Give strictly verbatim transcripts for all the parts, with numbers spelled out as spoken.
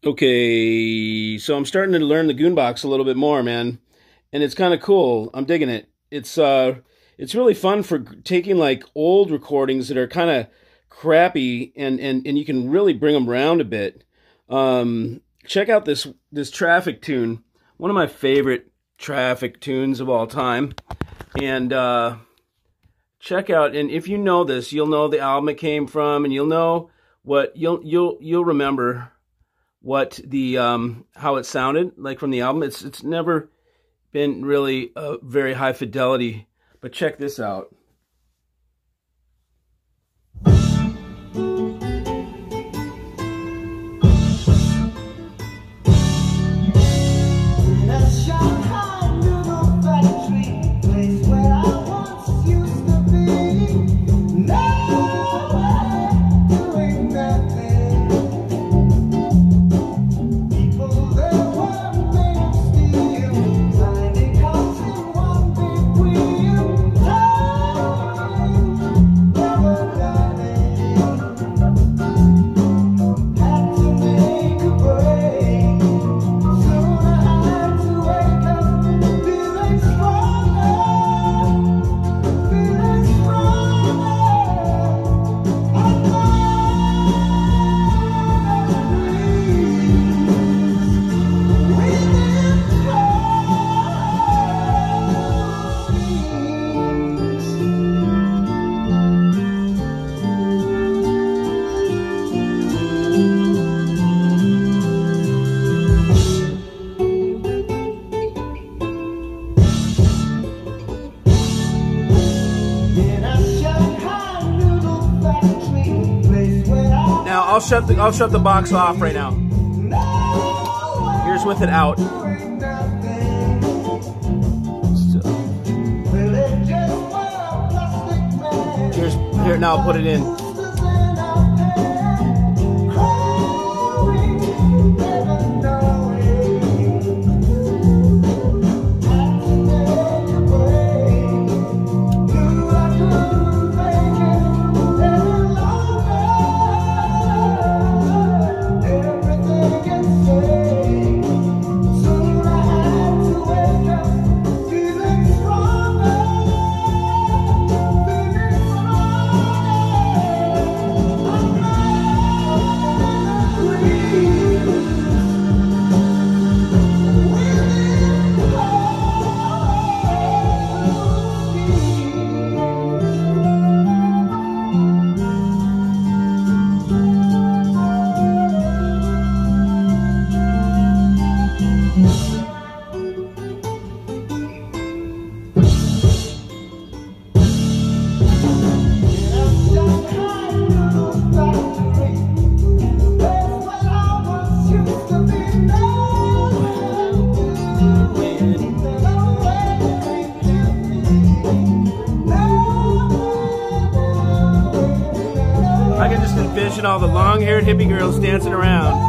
Okay, so I'm starting to learn the Goon Box a little bit more, man, and it's kind of cool. I'm digging it. It's uh, it's really fun for taking like old recordings that are kind of crappy, and and and you can really bring them around a bit. Um, check out this this Traffic tune, one of my favorite Traffic tunes of all time, and uh, check out. And if you know this, you'll know the album it came from, and you'll know what you'll you'll you'll remember. What the um, how it sounded like from the album. It's it's never been really a very high fidelity, but check this out. I'll shut the I'll shut the box off right now. Here's with it out. Here's here now. I'll put it in. I can just envision all the long-haired hippie girls dancing around.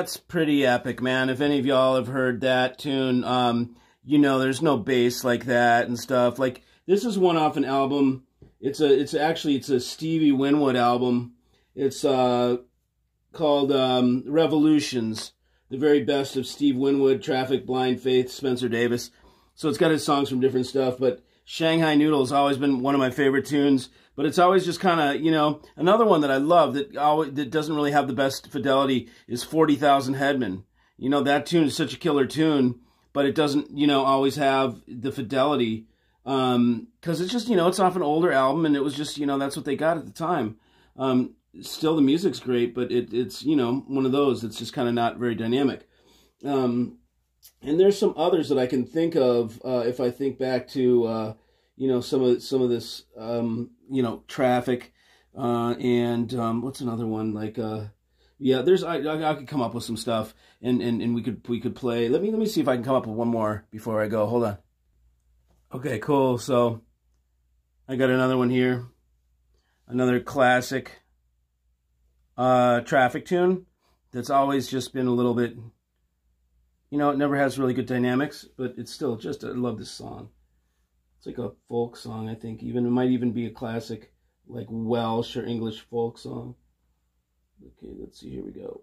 that's pretty epic, man. If any of y'all have heard that tune, um, you know, there's no bass like that and stuff. Like, this is one off an album. It's a, it's actually, it's a Stevie Winwood album. It's uh, called um, Revolutions, the very best of Steve Winwood, Traffic, Blind Faith, Spencer Davis. So it's got his songs from different stuff, but Shanghai Noodle has always been one of my favorite tunes. But it's always just kind of, you know, another one that I love that always, that doesn't really have the best fidelity is forty thousand Headmen. You know, that tune is such a killer tune, but it doesn't, you know, always have the fidelity. Um, because it's just, you know, it's off an older album, and it was just, you know, that's what they got at the time. Um, still, the music's great, but it, it's, you know, one of those that's just kind of not very dynamic. Um, and there's some others that I can think of uh, if I think back to, uh, you know, some of some of this, um, you know, Traffic, uh, and um, what's another one like? Uh, yeah, there's I, I I could come up with some stuff, and, and and we could we could play. Let me let me see if I can come up with one more before I go. Hold on. Okay, cool. So I got another one here, another classic uh, Traffic tune that's always just been a little bit, you know, it never has really good dynamics, but it's still just, I love this song. It's like a folk song, I think. Even it might even be a classic, like Welsh or English folk song. Okay, let's see. Here we go.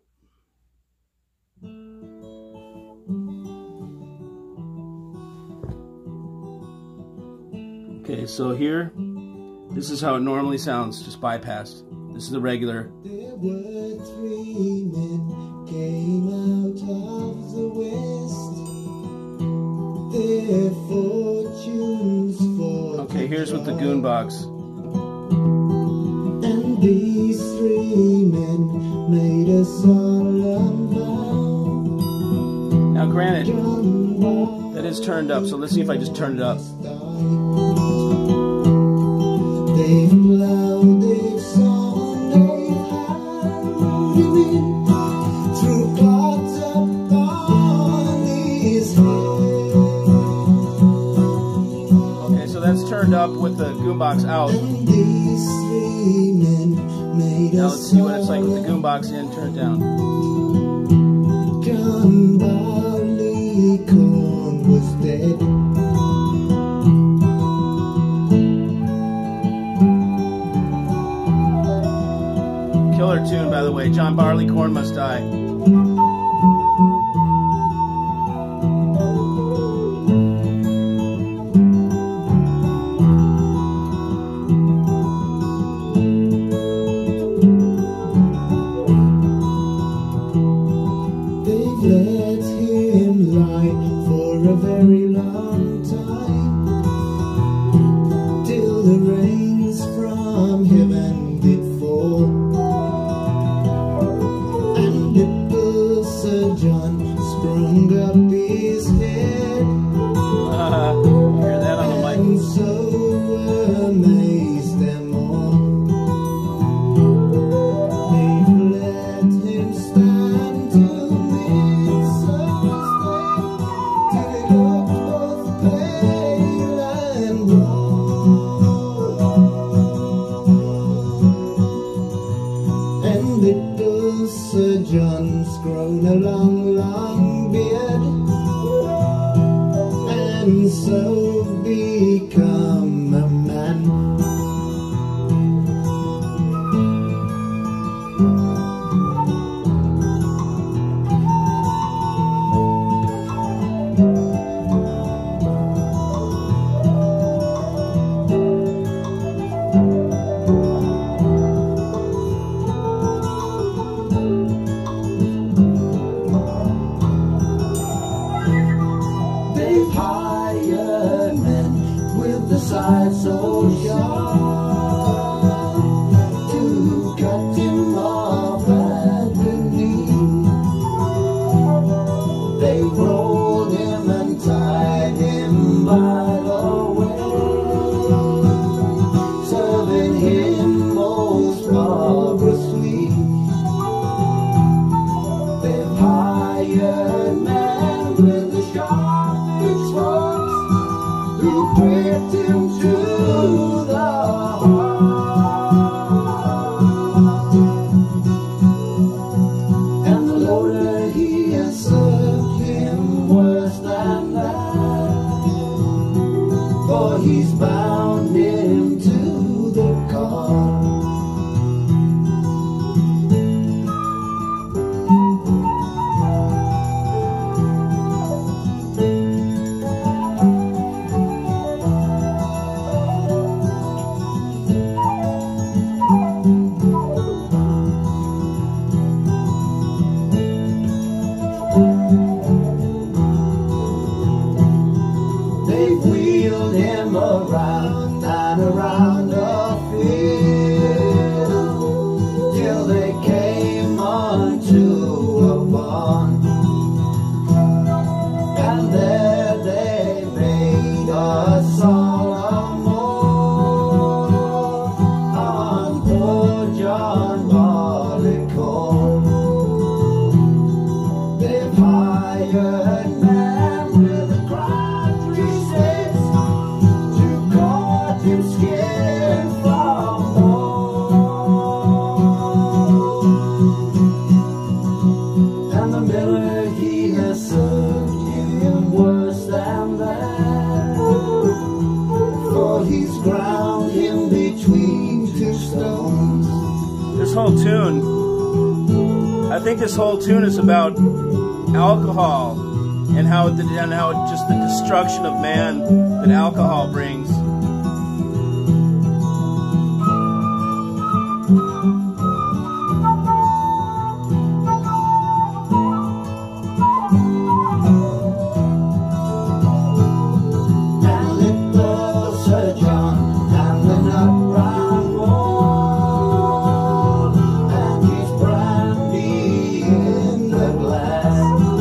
Okay, so here, this is how it normally sounds, just bypassed. This is the regular. There were three men came out of the west. Their fortunes for okay, here's with the Goon Box. And these three men made a solemn vow. Now granted, that is turned up, so let's see if I just turn it up. They've plowed, they've sown, they've harrowed him in through clods upon his head. Okay, so that's turned up with the Goon Box out. And these three men made now a let's see what it's like with the Goon Box in, turn it down. John Barleycorn was dead. Killer tune, by the way. John Barleycorn Must Die. They've let him lie for a very long time, till the rains from heaven did fall. Sir John sprung up his head, Uh, hear that on the and mic. so amazed them all. They've let him stand till midsummer's day, till he looked both pale and wan. And little Sir John's grown a long, long beard, and so become a man. Hired men with the side so sharp to cut him off at the knee. They rolled him and tied him by the way, serving him most barbarously. They've hired men with the sharp who pricked him to the heart, and the loader he for he's bound him to the car. They've wheeled him around and around the field till they came unto a pond, and there they made a solemn oath on poor John Barleycorn. They've hired men with a crowd to caught him scared from home, and the miller he has served him worse than that, for he's ground him between two stones. This whole tune, I think this whole tune is about alcohol and how it, and how it, just the destruction of man that alcohol brings. And little Sir John and the nut brown mold, and his brandy in the glass.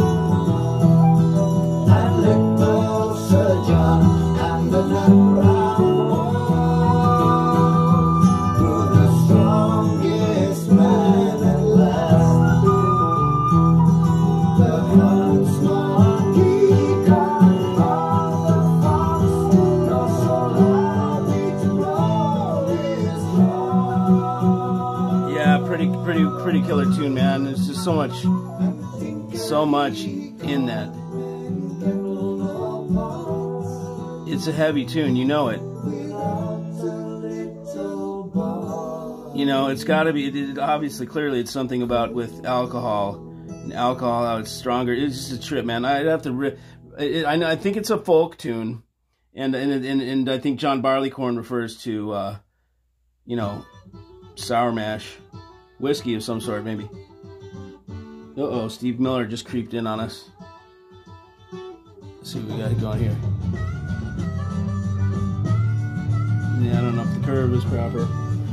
And little Sir John and the nut brown mold grew the strongest man at last. The huntsman he got on the fox, nor so loudly to blow his horn. Yeah, pretty, pretty, pretty killer tune, man. There's just so much, so much in that. It's a heavy tune, you know it. You know, it's got to be. It, it, obviously, clearly, it's something about with alcohol and alcohol, how it's stronger. It's just a trip, man. I'd have to. Ri it, I, I think it's a folk tune, and and and, and I think John Barleycorn refers to, uh, you know, sour mash, whiskey of some sort, maybe. Uh oh, Steve Miller just creeped in on us. Let's see what we got going here. Yeah, I don't know if the curve is proper.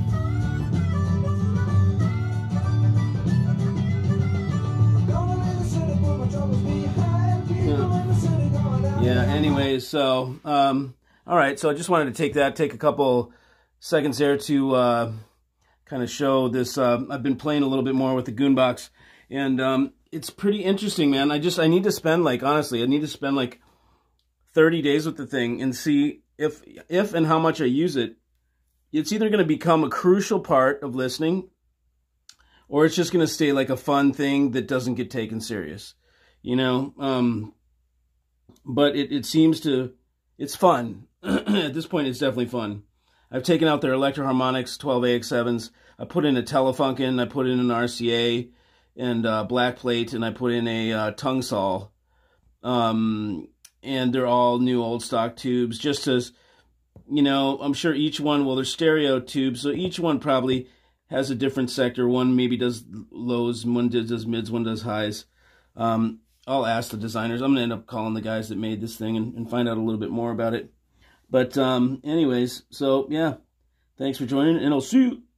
Yeah, yeah anyways, so, um, all right, so I just wanted to take that, take a couple seconds there to uh, kind of show this. Uh, I've been playing a little bit more with the Goon Box, and um, it's pretty interesting, man. I just, I need to spend, like, honestly, I need to spend, like, thirty days with the thing and see if, if and how much I use it. It's either going to become a crucial part of listening, or it's just going to stay like a fun thing that doesn't get taken serious, you know? Um, but it, it seems to, it's fun. At this point, it's definitely fun. I've taken out their Electro-Harmonics twelve A X sevens. I put in a Telefunken, I put in an R C A and uh, black plate, and I put in a uh, tongue saw. Um, and they're all new old stock tubes, just as, you know, I'm sure each one, well, they're stereo tubes, so each one probably has a different sector. One maybe does lows, one does mids, one does highs. Um, I'll ask the designers. I'm going to end up calling the guys that made this thing and, and find out a little bit more about it. But um, anyways, so yeah, thanks for joining, and I'll see you.